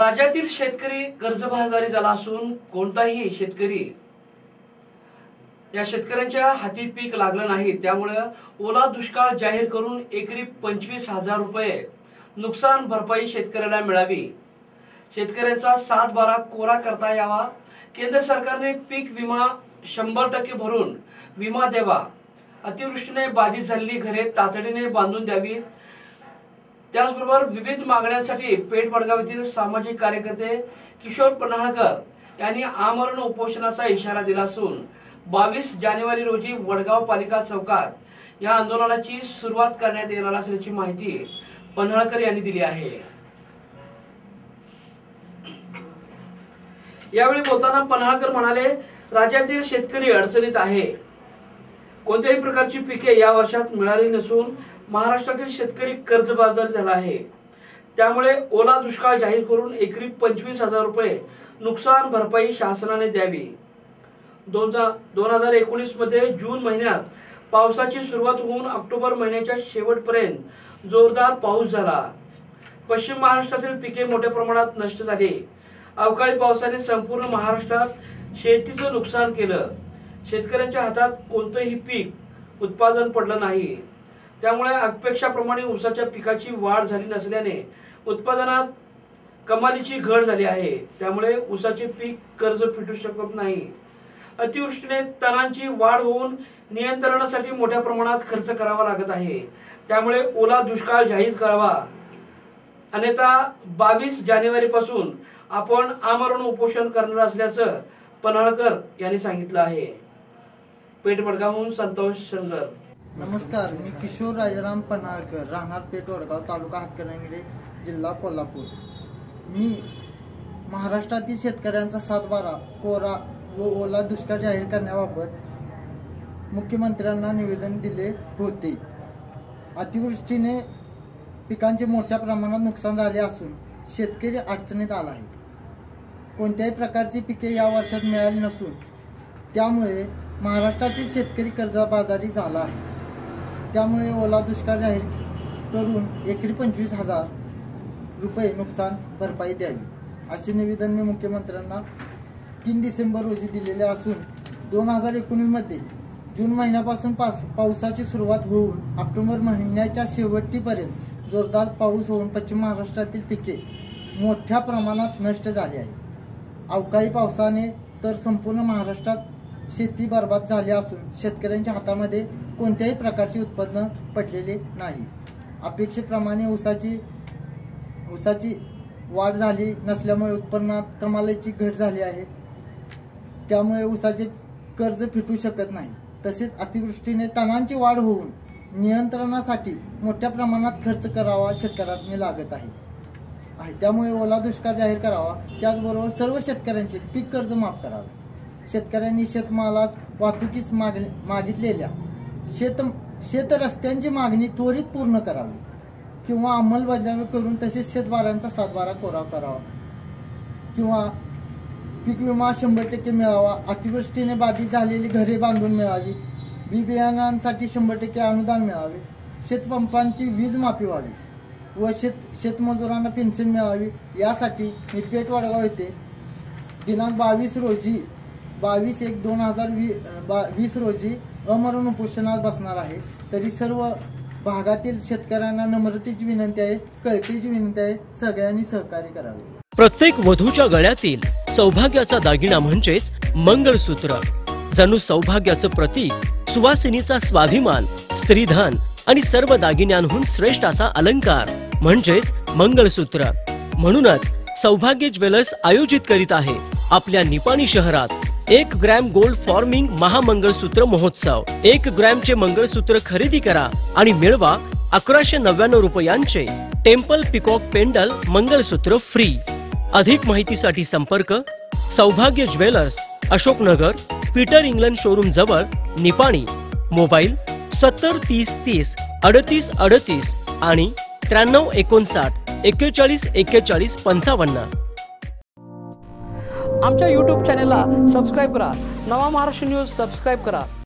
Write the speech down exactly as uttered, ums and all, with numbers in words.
राज्यातील शेतकरी कर्जबाजारी झाला असून कोणताही शेतकरी या शेतकऱ्यांच्या हाती पीक लागलं नाही, त्यामुळे ओला दुष्काळ जाहीर करून एकरी पंचवीस हजार रुपये नुकसान भरपाई शेतकऱ्याला मिळावी, शेतकऱ्यांचा सात बारा कोरा करता यावा, केंद्र सरकारने पीक विमा शंभर टक्के भरून विमा द्यावा, अतिवृष्टीने बाधित झालेली घरे तातडीने बांधून द्यावी, त्याचबरोबर विविध मागण्यांसाठी पेठ वडगाव येथील सामाजिक कार्यकर्ते किशोर पन्हाळकर यांनी आमरण उपोषणाचा इशारा दिला असून बावीस जानेवारी रोजी वडगाव पालिका चौकात या आंदोलनाची सुरुवात करण्यात येणार असल्याची माहिती पन्हाळकर यांनी दिली आहे। यावेळी बोलताना पन्हाळकर म्हणाले, राज्यातील शेतकरी अडचणीत आहे, कोणत्याही प्रकारची पिके या वर्षात मिळाली नसून महाराष्ट्रातील शेतकरी कर्जबाजारी झाला आहे, त्यामुळे ओला दुष्काळ जाहीर करून एकरी पंचवीस हजार रुपये नुकसान भरपाई शासनाने द्यावी। दोन हजार एकोणीस मध्ये जून महिन्यात पावसाची सुरुवात होऊन ऑक्टोबर महिन्याच्या शेवटपर्यंत जोरदार पाऊस झाला, पश्चिम महाराष्ट्रातील पिके मोठ्या प्रमाणात नष्ट झाली, अवकाळी पावसाने संपूर्ण महाराष्ट्रात शेतीचं नुकसान केलं, शेतकऱ्यांच्या हातात कोणतेही पीक उत्पादन पडलं नाही, त्यामुळे अपेक्षाप्रमाणे ऊसाच्या पिकाची वाढ झाली नसल्याने उत्पादनात कमालीची घट झाली आहे, त्यामुळे ऊसाचे पीक कर्ज फिटू शकत नाही, अतिवृष्टीने तणांची वाढ होऊन नियंत्रणासाठी मोठ्या प्रमाणात खर्च करावा लागत आहे, त्यामुळे ओला दुष्काळ जाहीर करावा, अन्यथा बावीस जानेवारी पासून आपण आमरण उपोषण करणार असल्याचं पन्हाळकर यांनी सांगितलं आहे। पेठ वडगावहून संतोष शंकर। नमस्कार, मी किशोर राजाराम पन्हाळकर, राहणार पेठ वडगाव, तालुका हातकणंगले, जिल्हा कोल्हापूर। मी महाराष्ट्रातील शेतकऱ्यांचा सातबारा कोरा व ओला दुष्काळ जाहीर करण्याबाबत मुख्यमंत्र्यांना निवेदन दिले होते। अतिवृष्टीने पिकांचे मोठ्या प्रमाणात नुकसान झाले असून शेतकरी अडचणीत आला आहे, कोणत्याही प्रकारची पिके या वर्षात मिळाली नसून त्यामुळे महाराष्ट्रातील शेतकरी कर्जबाजारी झाला आहे, त्यामुळे ओला दुष्काळ जाहीर करून एकरी पंचवीस हजार रुपये नुकसान भरपाई द्यावी, असे निवेदन मी मुख्यमंत्र्यांना तीन डिसेंबर रोजी दिलेले असून दोन हजार एकोणीस मध्ये जून महिन्यापासून पास पावसाची सुरुवात होऊन ऑक्टोबर महिन्याच्या शेवटीपर्यंत जोरदार पाऊस होऊन पश्चिम महाराष्ट्रातील पिके मोठ्या प्रमाणात नष्ट झाली आहे, अवकाळी पावसाने तर संपूर्ण महाराष्ट्रात शेती बर्बाद झाली असून शेतकऱ्यांच्या हातामध्ये कोणत्याही प्रकारचे उत्पन्न पडलेले नाही, अपेक्षेप्रमाणे ऊसाची ऊसाची वाढ झाली नसल्यामुळे उत्पन्नात कमालीची घट झाली आहे, त्यामुळे ऊसाचे कर्ज फिटू शकत नाही, तसेच अतिवृष्टीने तणांची वाढ होऊन नियंत्रणासाठी मोठ्या प्रमाणात खर्च करावा शेतकऱ्यांना लागत आहे आहे त्यामुळे ओला दुष्काळ जाहीर करावा, त्याचबरोबर सर्व शेतकऱ्यांचे पीक कर्ज माफ करावे, शेतकऱ्यांनी शेतमालास वाहतुकीस माग मागितलेल्या शेत शेत रस्त्यांची मागणी त्वरित पूर्ण करावी किंवा अंमलबजावणी करून तसेच शेतबारांचा सातबारा कोरा करावा किंवा पीक विमा शंभर टक्के मिळावा, अतिवृष्टीने बाधित झालेली घरे बांधून मिळावी, बी बियाणांसाठी शंभर टक्के अनुदान मिळावे, शेतपंपांची वीज माफी व्हावी व शेत शेतमजुरांना पेन्शन मिळावी, यासाठी मी पेठ वडगाव येथे दिनांक बावीस रोजी बावीस एक दोन हजार वी बा वीस रोजी आमरण उपोषणात बसणार आहे। तरी सर्व भागातील शेतकऱ्यांना नम्रतेची विनंती आहे, कळकळीची विनंती आहे, सगळ्यांनी सहकार्य करावे। प्रत्येक वधूच्या गळ्यातील सौभाग्याचा दागिना म्हणजेच मंगळसूत्र, जणू सौभाग्याचं प्रतीक, सुवासिनीचा स्वाभिमान, स्त्रीधन आणि सर्व दागिन्यांहून श्रेष्ठ असा अलंकार म्हणजेच मंगळसूत्र। म्हणूनच सौभाग्य ज्वेलर्स आयोजित करीत आहे आपल्या निपाणी शहरात एक ग्रॅम गोल्ड फॉर्मिंग महामंगळसूत्र महोत्सव। एक ग्रॅमचे मंगळसूत्र खरेदी करा आणि मिळवा अकराशे नव्याण्णव रुपयांचे temple peacock pendant mangalsutra free. अधिक माहितीसाठी संपर्क Saubhagya jewellers, Ashoknagar, Peter England showroom जवळ, निपाणी। मोबाईल सत्तर तीस तीस अडतीस अडतीस आणि त्र्याण्णव एकोणसाठ एक्केचाळीस एक्केचाळीस पंचावन्न। आमच्या यूट्यूब चॅनलला सबस्क्राईब करा, नवा महाराष्ट्र न्यूज सबस्क्राईब करा।